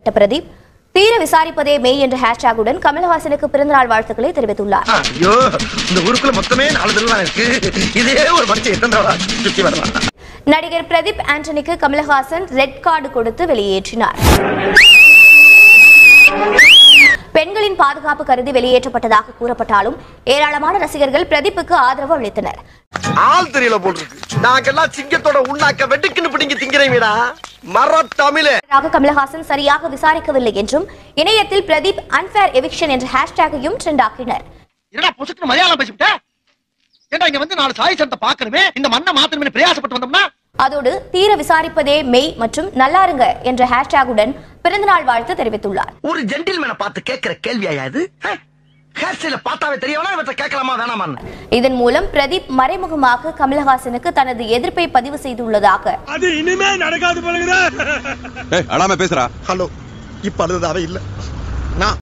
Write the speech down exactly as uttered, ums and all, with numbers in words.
பிரதீப் தீர விசாரிப்பதே மெய் என்ற ஹேஷ்டேகுடன் கமல்ஹாசனுக்கு பிறந்தநாள் வாழ்த்துக்களை தெரிவித்துள்ளார். ஐயோ இந்த ஊருக்குள்ள மொத்தமே நாலு தெருலாம் இருக்கு. இதே ஒரு மனுஷன் எத்தனை தடவை சுத்தி வரலாம். நடிகர் பிரதீப் ஆண்டனிக்கு கமல்ஹாசன் ரெட் கார்டு கொடுத்து வெளியேற்றினார். பெண்களின் பாதுகாப்பு கருதி வெளியேற்றப்பட்டதாக கூறப்பட்டாலும் ஏராளமான ரசிகர்கள் பிரதீப்புக்கு ஆதரவு அளித்தனர். ஆள் தெரியல போட்டுருக்கு. நாங்கெல்லாம் சிங்கத்தோட உண்ணாக்க வெட்டுக்குன்னு பிடிங்க திங்கிறீங்கடா மர தமிழே. கமல்ஹாசன் சரியாக விசாரிக்கவில்லை என்றும் இணையத்தில் பிரதீப் அன்ஃபேர் எவிக்ஷன் என்ற ஹேஷ்டேகையும் ட்ரெண்ட் ஆக்கினர். என்னடா பொசுக்கு மலையாளம் பேசிவிட்ட? ஏண்டா இங்க வந்து நாலு சாய் சட்டை பார்க்கணுமே, இந்த மண்ணை மாத்தணுமே பிரயாசப்பட்டு வந்தோம்னா. அதோடு தீர விசாரிப்பதே மெய் மற்றும் நல்லாருங்க என்ற ஹேஷ்டேகுடன் பிறந்தநாள் வாழ்த்து தெரிவித்துள்ளார். ஒரு ஜென்டில்மேனை பார்த்து கேட்கிற கேள்வியா இது? ஹேர்ஸ்டைல பார்த்தாவே தெரியவனா இவற்றை கேட்கலாமா வேணாமா? இதன் மூலம் பிரதீப் மறைமுகமாக கமல்ஹாசனுக்கு தனது எதிர்ப்பை பதிவு செய்துள்ளதாக. அது இனிமே நடக்காது போலகுதே. ஏய் அடாம பேசுறா. ஹலோ இப்ப அழுதாவே இல்ல. நான்